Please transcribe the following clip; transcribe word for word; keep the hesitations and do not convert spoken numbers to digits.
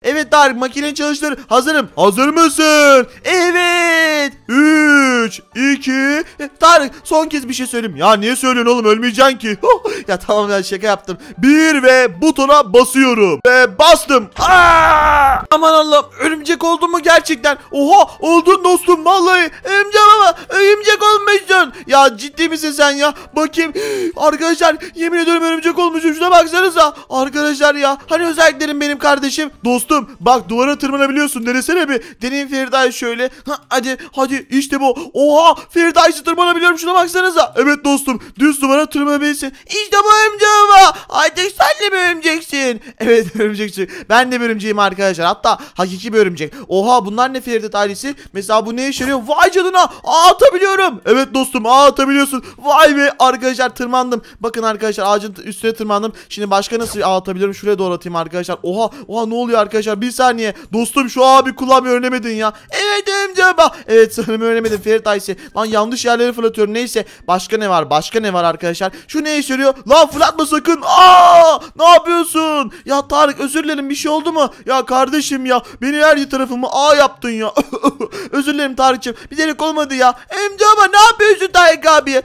Evet Tarık, makineyi çalıştır. Hazırım. Hazır mısın? Evet. üç, iki. Tarık, son kez bir şey söyleyeyim. Ya niye söylüyorsun oğlum, ölmeyeceksin ki. Ya tamam, ben şaka yaptım. Bir ve butona basıyorum. Ve bastım. Aa! Aman Allah'ım, örümcek oldun mu gerçekten? Oha, oldun dostum vallahi. Örümcek ama örümcek olmuşsun. Ya ciddi misin sen ya? Bakayım. Arkadaşlar, yemin ediyorum örümcek olmuşum. Şuna baksanıza. Arkadaşlar ya, hani özelliklerim benim kardeşim. Dostum bak, duvara tırmanabiliyorsun. Denesene bir. Deneyin Ferida'yı şöyle. Ha, hadi hadi, işte bu. Oha, Ferida'yı tırmanabiliyorum. Şuna baksanıza. Evet dostum, düz duvara tırmanabilirsin. İşte bu örümcek ama. Artık sen de bir örümceksin. Evet örümceksin. Ben de bir örümceğim arkadaşlar. Hatta hakiki bir örümcek. Oha, bunlar ne Feride ailesi? Mesela bu ne işe yarıyor? Vay canına, ağ atabiliyorum. Evet dostum, ağ atabiliyorsun. Vay be arkadaşlar, tırmandım. Bakın arkadaşlar, ağacın üstüne tırmandım. Şimdi başka nasıl ağ atabilirim? Şuraya doğru atayım arkadaşlar. Oha oha, ne oluyor arkadaşlar? Bir saniye. Dostum, şu ağı bir kullanmayı öğrenemedin ya. Evet örümceğim. Evet sanırım öğrenemedim Ferit ailesi. Lan yanlış yerlere fırlatıyorum. Neyse, başka ne var? Başka ne var arkadaşlar? Şu ne işe yarıyor? Lan fırlatma sakın. Aa! Ne yapıyorsun? Ya Tarık, özür dilerim, bir şey oldu mu? Ya kardeşim ya, beni her tarafımı ağ yaptın ya. Özür dilerim Tarık'cığım. Bilerek olmadı ya. Emce ama ne yapıyorsun Tarık abi?